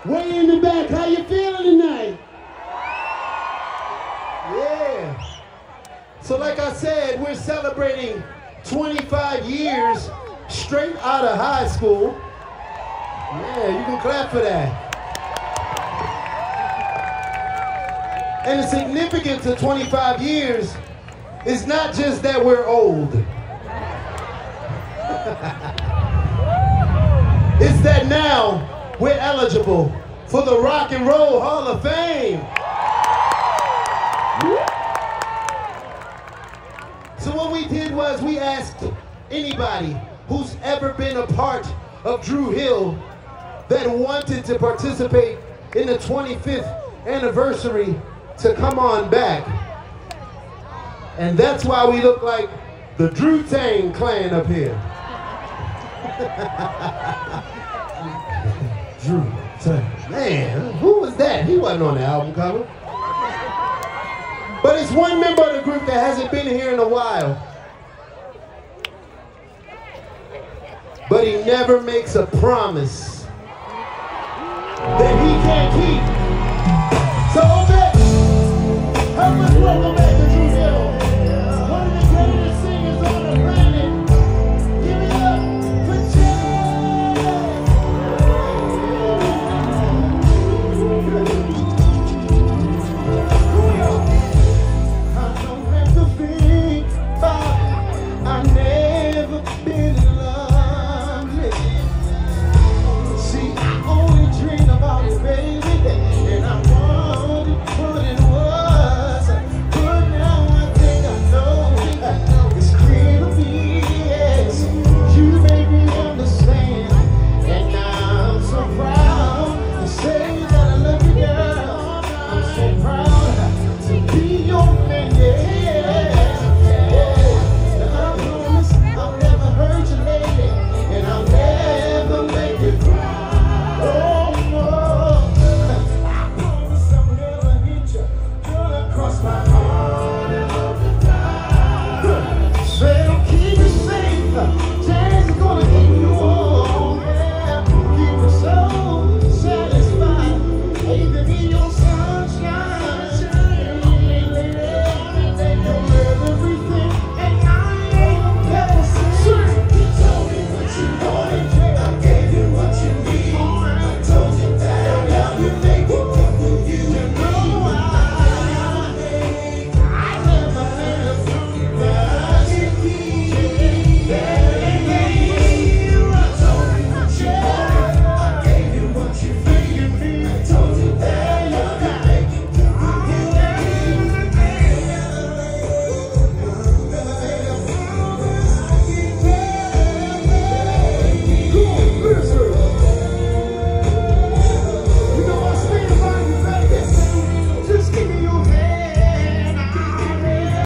Way in the back, how you feeling tonight? Yeah. So like I said, we're celebrating 25 years straight out of high school. Yeah, you can clap for that. And the significance of 25 years is not just that we're old. It's that now we're eligible for the Rock and Roll Hall of Fame. So what we did was we asked anybody who's ever been a part of Dru Hill that wanted to participate in the 25th anniversary to come on back. And that's why we look like the Dru-Tang Clan up here. Dru-Tang. Man, who was that? He wasn't on the album cover. But it's one member of the group that hasn't been here in a while. But he never makes a promise that he can't keep. So, Obed, help us welcome